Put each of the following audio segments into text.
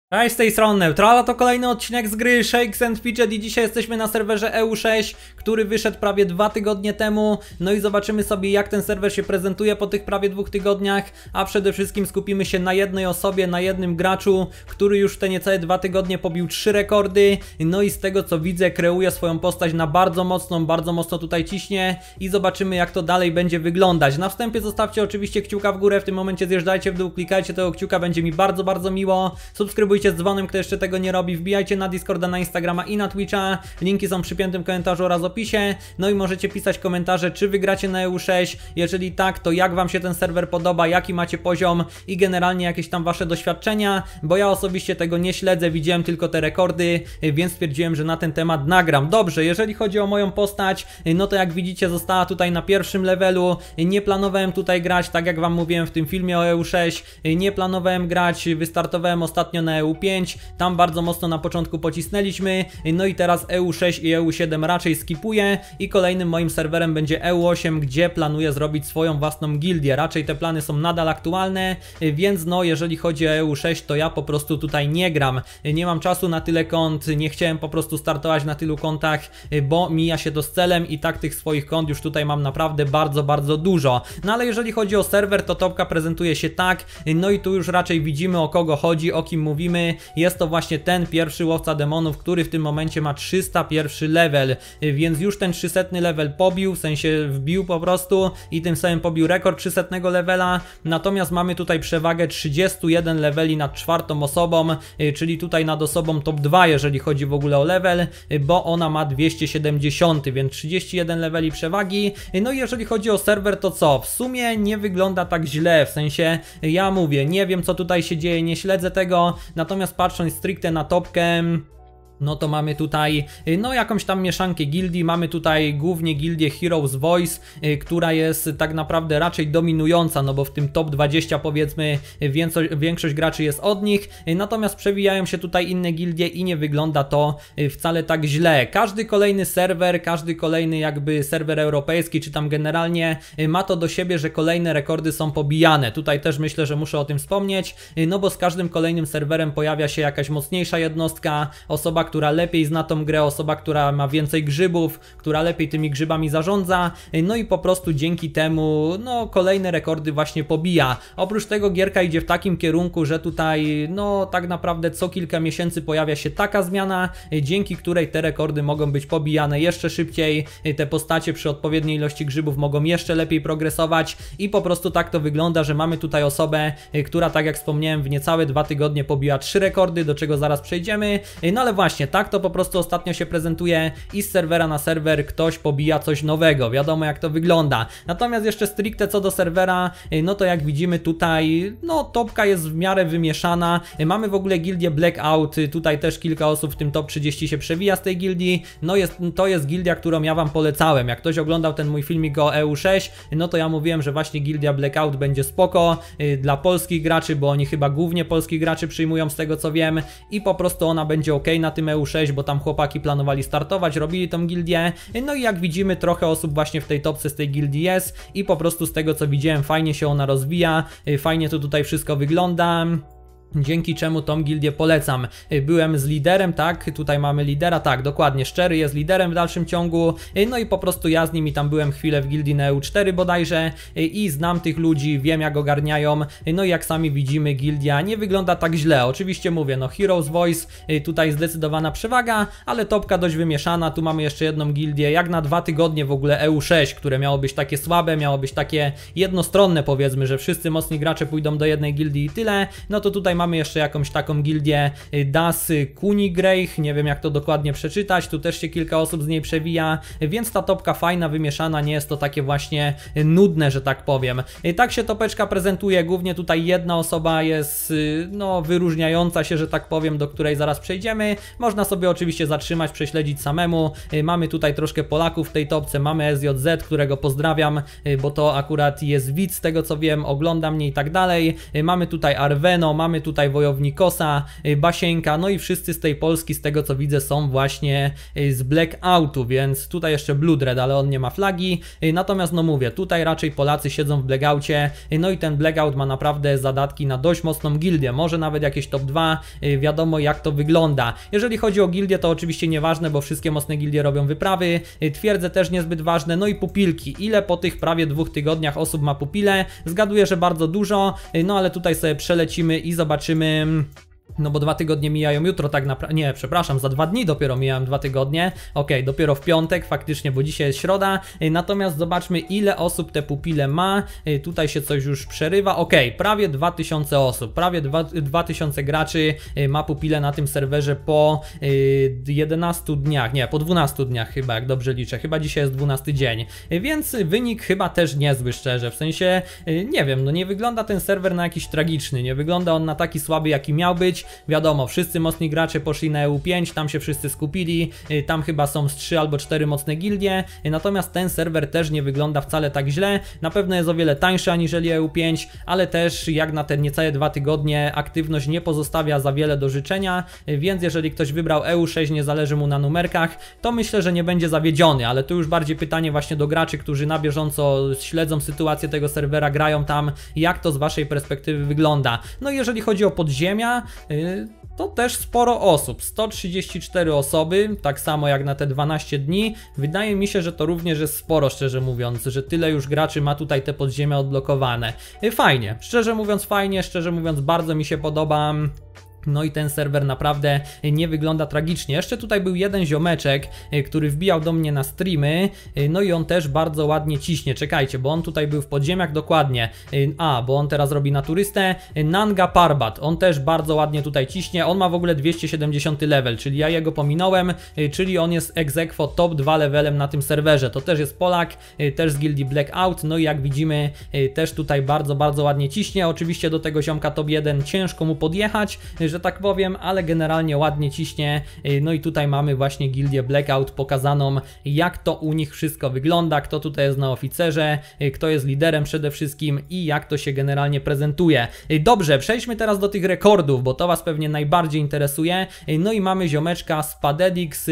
Cześć, z tej strony Neutrala, to kolejny odcinek z gry Shakes & Fidget i dzisiaj jesteśmy na serwerze EU6, który wyszedł prawie 2 tygodnie temu. No i zobaczymy sobie, jak ten serwer się prezentuje po tych prawie 2 tygodniach, a przede wszystkim skupimy się na jednej osobie, na jednym graczu, który już w te niecałe 2 tygodnie pobił 3 rekordy. No i z tego co widzę, kreuje swoją postać na bardzo mocno tutaj ciśnie i zobaczymy, jak to dalej będzie wyglądać. Na wstępie zostawcie oczywiście kciuka w górę, w tym momencie zjeżdżajcie w dół, klikajcie tego kciuka, będzie mi bardzo miło. Subskrybujcie z dzwonem, kto jeszcze tego nie robi, wbijajcie na Discorda, na Instagrama i na Twitcha, linki są w przypiętym komentarzu oraz opisie, no i możecie pisać komentarze, czy wygracie na EU6, jeżeli tak, to jak wam się ten serwer podoba, jaki macie poziom i generalnie jakieś tam wasze doświadczenia, bo ja osobiście tego nie śledzę, widziałem tylko te rekordy, więc stwierdziłem, że na ten temat nagram. Dobrze, jeżeli chodzi o moją postać, no to jak widzicie została tutaj na pierwszym levelu, nie planowałem tutaj grać, tak jak wam mówiłem w tym filmie o EU6, nie planowałem grać, wystartowałem ostatnio na EU5, tam bardzo mocno na początku pocisnęliśmy, no i teraz EU6 i EU7 raczej skipuję i kolejnym moim serwerem będzie EU8, gdzie planuję zrobić swoją własną gildię. Raczej te plany są nadal aktualne, więc no jeżeli chodzi o EU6, to ja po prostu tutaj nie gram. Nie mam czasu na tyle kont, nie chciałem po prostu startować na tylu kontach, bo mija się to z celem i tak tych swoich kont już tutaj mam naprawdę bardzo dużo. No ale jeżeli chodzi o serwer, to topka prezentuje się tak, no i tu już raczej widzimy, o kogo chodzi, o kim mówimy. Jest to właśnie ten pierwszy łowca demonów, który w tym momencie ma 301 level, więc już ten 300 level pobił, w sensie wbił po prostu i tym samym pobił rekord 300 levela, natomiast mamy tutaj przewagę 31 leveli nad czwartą osobą, czyli tutaj nad osobą top 2, jeżeli chodzi w ogóle o level, bo ona ma 270, więc 31 leveli przewagi. No i jeżeli chodzi o serwer, to co? W sumie nie wygląda tak źle, w sensie ja mówię, nie wiem co tutaj się dzieje, nie śledzę tego, natomiast patrząc stricte na topkę, no to mamy tutaj no jakąś tam mieszankę gildii, mamy tutaj głównie gildię Heroes Voice, która jest tak naprawdę raczej dominująca, no bo w tym top 20 powiedzmy większość graczy jest od nich, natomiast przewijają się tutaj inne gildie i nie wygląda to wcale tak źle. Każdy kolejny serwer, każdy kolejny jakby serwer europejski, czy tam generalnie ma to do siebie, że kolejne rekordy są pobijane. Tutaj też myślę, że muszę o tym wspomnieć, no bo z każdym kolejnym serwerem pojawia się jakaś mocniejsza jednostka, osoba, która lepiej zna tą grę, osoba, która ma więcej grzybów, która lepiej tymi grzybami zarządza, no i po prostu dzięki temu no kolejne rekordy właśnie pobija. Oprócz tego gierka idzie w takim kierunku, że tutaj no tak naprawdę co kilka miesięcy pojawia się taka zmiana, dzięki której te rekordy mogą być pobijane jeszcze szybciej, te postacie przy odpowiedniej ilości grzybów mogą jeszcze lepiej progresować i po prostu tak to wygląda, że mamy tutaj osobę, która tak jak wspomniałem w niecałe 2 tygodnie pobiła 3 rekordy, do czego zaraz przejdziemy, no ale właśnie tak to po prostu ostatnio się prezentuje i z serwera na serwer ktoś pobija coś nowego, wiadomo jak to wygląda. Natomiast jeszcze stricte co do serwera, no to jak widzimy tutaj, no topka jest w miarę wymieszana, mamy w ogóle gildię Blackout, tutaj też kilka osób w tym top 30 się przewija z tej gildii, no to jest gildia, którą ja wam polecałem. Jak ktoś oglądał ten mój filmik o EU6, no to ja mówiłem, że właśnie gildia Blackout będzie spoko dla polskich graczy, bo oni chyba głównie polskich graczy przyjmują z tego co wiem i po prostu ona będzie ok na tym EU6, bo tam chłopaki planowali startować, robili tą gildię, no i jak widzimy trochę osób właśnie w tej topce z tej gildii jest i po prostu z tego co widziałem fajnie się ona rozwija, fajnie to tutaj wszystko wygląda. Dzięki czemu tą gildię polecam. Byłem z liderem, tak, tutaj mamy lidera, tak, dokładnie, Szczery jest liderem w dalszym ciągu, no i po prostu ja z nimi tam byłem chwilę w gildii na EU4 bodajże i znam tych ludzi, wiem jak ogarniają, no i jak sami widzimy gildia nie wygląda tak źle, oczywiście mówię, no Heroes Voice, tutaj zdecydowana przewaga, ale topka dość wymieszana, tu mamy jeszcze jedną gildię, jak na 2 tygodnie w ogóle EU6, które miało być takie słabe, miało być takie jednostronne powiedzmy, że wszyscy mocni gracze pójdą do jednej gildii i tyle, no to tutaj mamy jeszcze jakąś taką gildię Das Kunigreich, nie wiem jak to dokładnie przeczytać, tu też się kilka osób z niej przewija, więc ta topka fajna, wymieszana, nie jest to takie właśnie nudne, że tak powiem. Tak się topeczka prezentuje, głównie tutaj jedna osoba jest no wyróżniająca się, że tak powiem, do której zaraz przejdziemy, można sobie oczywiście zatrzymać, prześledzić samemu, mamy tutaj troszkę Polaków w tej topce, mamy SJZ, którego pozdrawiam, bo to akurat jest widz z tego co wiem, ogląda mnie i tak dalej, mamy tutaj Arveno, mamy tutaj Wojownikosa, Basieńka, no i wszyscy z tej Polski, z tego co widzę, są właśnie z Blackoutu, więc tutaj jeszcze Bloodred, ale on nie ma flagi, natomiast no mówię, tutaj raczej Polacy siedzą w Blackoutie, no i ten Blackout ma naprawdę zadatki na dość mocną gildię, może nawet jakieś top 2, wiadomo jak to wygląda. Jeżeli chodzi o gildię, to oczywiście nieważne, bo wszystkie mocne gildie robią wyprawy, twierdze też niezbyt ważne, no i pupilki, ile po tych prawie 2 tygodniach osób ma pupile? Zgaduję, że bardzo dużo, no ale tutaj sobie przelecimy i zobaczymy. No bo 2 tygodnie mijają jutro tak naprawdę, nie, przepraszam, za 2 dni dopiero mijają 2 tygodnie, okej, dopiero w piątek faktycznie, bo dzisiaj jest środa, natomiast zobaczmy ile osób te pupile ma, tutaj się coś już przerywa, okej, prawie 2000 osób, prawie 2000 graczy ma pupile na tym serwerze po 11 dniach, nie, po 12 dniach chyba, jak dobrze liczę, chyba dzisiaj jest 12 dzień, więc wynik chyba też niezły, szczerze, w sensie, nie wiem, no nie wygląda ten serwer na jakiś tragiczny, nie wygląda on na taki słaby jaki miał być. Wiadomo, wszyscy mocni gracze poszli na EU5, tam się wszyscy skupili, tam chyba są z 3 albo 4 mocne gildie, natomiast ten serwer też nie wygląda wcale tak źle, na pewno jest o wiele tańszy aniżeli EU5, ale też jak na te niecałe 2 tygodnie aktywność nie pozostawia za wiele do życzenia, więc jeżeli ktoś wybrał EU6, nie zależy mu na numerkach, to myślę, że nie będzie zawiedziony, ale to już bardziej pytanie właśnie do graczy, którzy na bieżąco śledzą sytuację tego serwera, grają tam, jak to z waszej perspektywy wygląda. No i jeżeli chodzi o podziemia, to też sporo osób, 134 osoby, tak samo jak na te 12 dni. Wydaje mi się, że to również jest sporo, szczerze mówiąc, że tyle już graczy ma tutaj te podziemia odblokowane. Fajnie, szczerze mówiąc bardzo mi się podoba. No i ten serwer naprawdę nie wygląda tragicznie. Jeszcze tutaj był jeden ziomeczek, który wbijał do mnie na streamy, no i on też bardzo ładnie ciśnie. Czekajcie, bo on tutaj był w podziemiach dokładnie. Bo on teraz robi na turystę. Nanga Parbat, on też bardzo ładnie tutaj ciśnie. On ma w ogóle 270 level, czyli ja jego pominąłem, czyli on jest ex aequo top 2 levelem na tym serwerze. To też jest Polak, też z gildii Blackout, no i jak widzimy też tutaj bardzo ładnie ciśnie. Oczywiście do tego ziomka top 1 ciężko mu podjechać, że tak powiem, ale generalnie ładnie ciśnie. No i tutaj mamy właśnie gildię Blackout pokazaną, jak to u nich wszystko wygląda, kto tutaj jest na oficerze, kto jest liderem przede wszystkim i jak to się generalnie prezentuje. Dobrze, przejdźmy teraz do tych rekordów, bo to was pewnie najbardziej interesuje. No i mamy ziomeczka Spadedix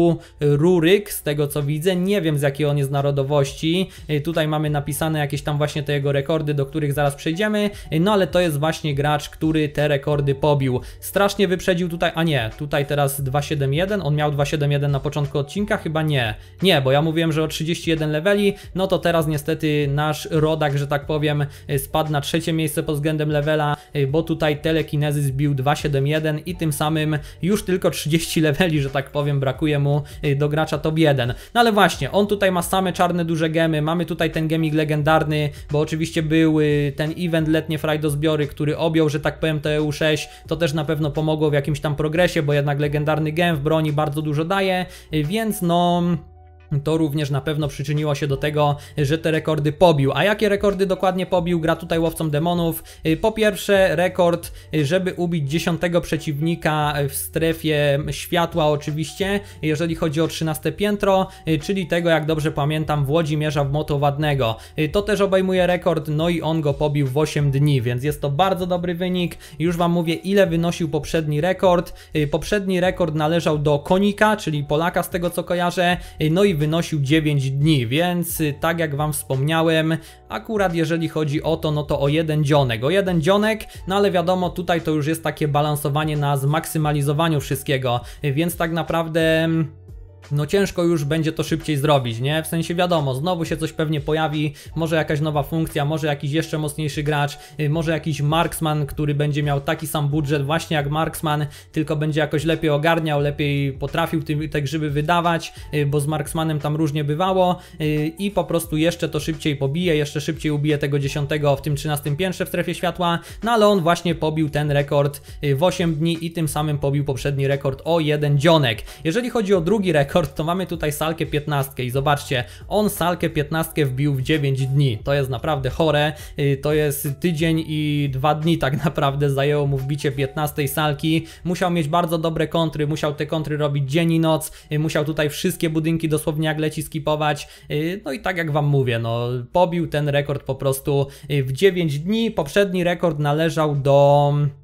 Pururyk, z tego co widzę, nie wiem z jakiej on jest narodowości. Tutaj mamy napisane jakieś tam właśnie te jego rekordy, do których zaraz przejdziemy, no ale to jest właśnie gracz, który te rekordy pobił. Strasznie wyprzedził tutaj, a nie, tutaj teraz 271, on miał 271 na początku odcinka, chyba nie, bo ja mówiłem, że o 31 leveli, no to teraz niestety nasz rodak, że tak powiem, spadł na 3. miejsce pod względem levela, bo tutaj Telekinezy zbił 271 i tym samym już tylko 30 leveli, że tak powiem, brakuje mu do gracza top 1. No ale właśnie, on tutaj ma same czarne duże gemy, mamy tutaj ten gemik legendarny, bo oczywiście był ten event letnie frajdozbiory, który objął, że tak powiem, to EU6, to też na pewno pomogło w jakimś tam progresie, bo jednak legendarny gem w broni bardzo dużo daje, więc no to również na pewno przyczyniło się do tego, że te rekordy pobił. A jakie rekordy dokładnie pobił? Gra tutaj łowcą demonów. Po pierwsze rekord, żeby ubić 10 przeciwnika w strefie światła oczywiście, jeżeli chodzi o 13 piętro, czyli tego, jak dobrze pamiętam, Włodzimierza Motowadnego. To też obejmuje rekord, no i on go pobił w 8 dni, więc jest to bardzo dobry wynik. Już wam mówię, ile wynosił poprzedni rekord. Poprzedni rekord należał do Konika, czyli Polaka z tego co kojarzę, no i wynosił 9 dni, więc tak jak wam wspomniałem, akurat jeżeli chodzi o to, no to o jeden dzionek, no ale wiadomo, tutaj to już jest takie balansowanie na zmaksymalizowaniu wszystkiego, więc tak naprawdę no ciężko już będzie to szybciej zrobić, nie? W sensie wiadomo, znowu się coś pewnie pojawi, może jakaś nowa funkcja, może jakiś jeszcze mocniejszy gracz, może jakiś marksman, który będzie miał taki sam budżet właśnie jak marksman, tylko będzie jakoś lepiej ogarniał, lepiej potrafił te grzyby wydawać, bo z marksmanem tam różnie bywało i po prostu jeszcze to szybciej pobije, jeszcze szybciej ubije tego 10 w tym 13 piętrze w strefie światła, no ale on właśnie pobił ten rekord w 8 dni i tym samym pobił poprzedni rekord o jeden dzionek. Jeżeli chodzi o drugi rekord, to mamy tutaj salkę 15 i zobaczcie, on salkę 15 wbił w 9 dni, to jest naprawdę chore, to jest tydzień i 2 dni tak naprawdę zajęło mu wbicie 15 salki, musiał mieć bardzo dobre kontry, musiał te kontry robić dzień i noc, musiał tutaj wszystkie budynki dosłownie jak leci skipować, no i tak jak wam mówię, no pobił ten rekord po prostu w 9 dni, poprzedni rekord należał do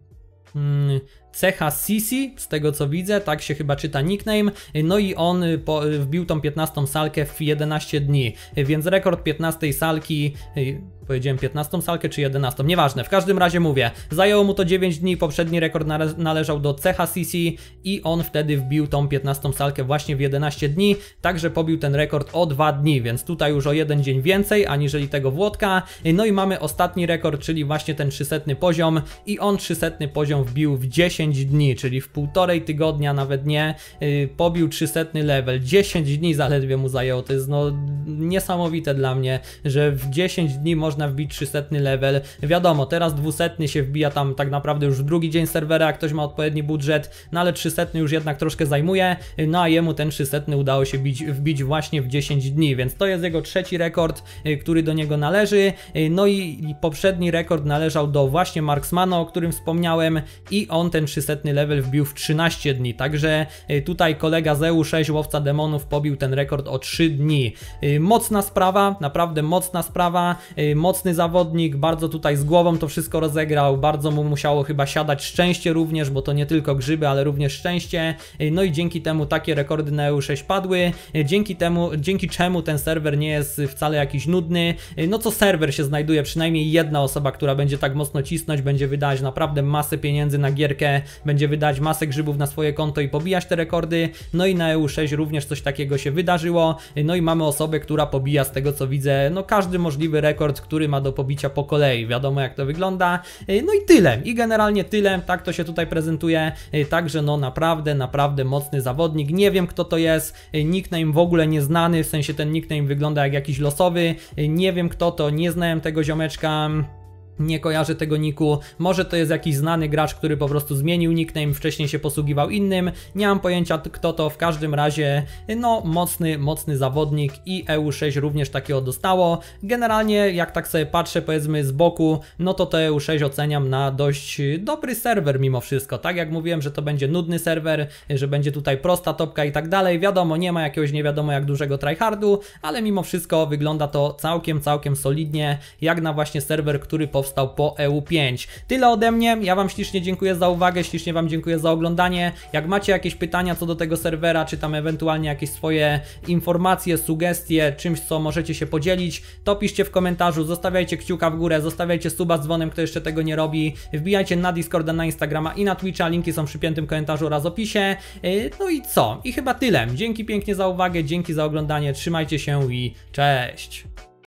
Cecha Sisi, z tego co widzę, tak się chyba czyta nickname, no i on wbił tą 15 salkę w 11 dni, więc rekord 15 salki, powiedziałem 15 salkę czy 11, nieważne, w każdym razie mówię, zajęło mu to 9 dni, poprzedni rekord należał do Cecha Sisi i on wtedy wbił tą 15 salkę właśnie w 11 dni, także pobił ten rekord o 2 dni, więc tutaj już o 1 dzień więcej aniżeli tego Włodka, no i mamy ostatni rekord, czyli właśnie ten 300 poziom i on 300 poziom wbił w 10 dni, czyli w 1,5 tygodnia, nawet nie, pobił 300 level, 10 dni zaledwie mu zajęło, to jest no niesamowite dla mnie, że w 10 dni można wbić 300 level, wiadomo, teraz 200 się wbija tam tak naprawdę już w drugi dzień serwera, jak ktoś ma odpowiedni budżet, no ale 300 już jednak troszkę zajmuje, no a jemu ten 300 udało się wbić właśnie w 10 dni, więc to jest jego trzeci rekord, który do niego należy, no i poprzedni rekord należał do właśnie Marksmana, o którym wspomniałem i on ten 300 level wbił w 13 dni, także tutaj kolega z EU6, łowca demonów, pobił ten rekord o 3 dni. Mocna sprawa, naprawdę mocna sprawa, mocny zawodnik, bardzo tutaj z głową to wszystko rozegrał, bardzo mu musiało chyba siadać szczęście również, bo to nie tylko grzyby, ale również szczęście, no i dzięki temu takie rekordy na EU6 padły, dzięki czemu ten serwer nie jest wcale jakiś nudny, no co serwer się znajduje przynajmniej jedna osoba, która będzie tak mocno cisnąć, będzie wydać naprawdę masę pieniędzy na gierkę, będzie wydać masę grzybów na swoje konto i pobijać te rekordy, no i na EU6 również coś takiego się wydarzyło, no i mamy osobę, która pobija z tego co widzę, no każdy możliwy rekord, który ma do pobicia po kolei, wiadomo jak to wygląda, no i tyle, i generalnie tyle, tak to się tutaj prezentuje, także no naprawdę mocny zawodnik, nie wiem kto to jest, nickname w ogóle nieznany, w sensie ten nickname wygląda jak jakiś losowy, nie wiem kto to, nie znałem tego ziomeczka, nie kojarzę tego niku, może to jest jakiś znany gracz, który po prostu zmienił nickname, wcześniej się posługiwał innym, nie mam pojęcia kto to, w każdym razie no mocny zawodnik i EU6 również takiego dostało. Generalnie jak tak sobie patrzę powiedzmy z boku, no to EU6 oceniam na dość dobry serwer mimo wszystko, tak jak mówiłem, że to będzie nudny serwer, że będzie tutaj prosta topka i tak dalej, wiadomo, nie ma jakiegoś nie wiadomo jak dużego tryhardu, ale mimo wszystko wygląda to całkiem solidnie, jak na właśnie serwer, który powstał po EU5. Tyle ode mnie, ja wam ślicznie dziękuję za uwagę, ślicznie wam dziękuję za oglądanie. Jak macie jakieś pytania co do tego serwera, czy tam ewentualnie jakieś swoje informacje, sugestie, czymś co możecie się podzielić, to piszcie w komentarzu, zostawiajcie kciuka w górę, zostawiajcie suba z dzwonem, kto jeszcze tego nie robi, wbijajcie na Discorda, na Instagrama i na Twitcha, linki są przy piętym komentarzu oraz opisie. No i co? I chyba tyle. Dzięki pięknie za uwagę, dzięki za oglądanie, trzymajcie się i cześć!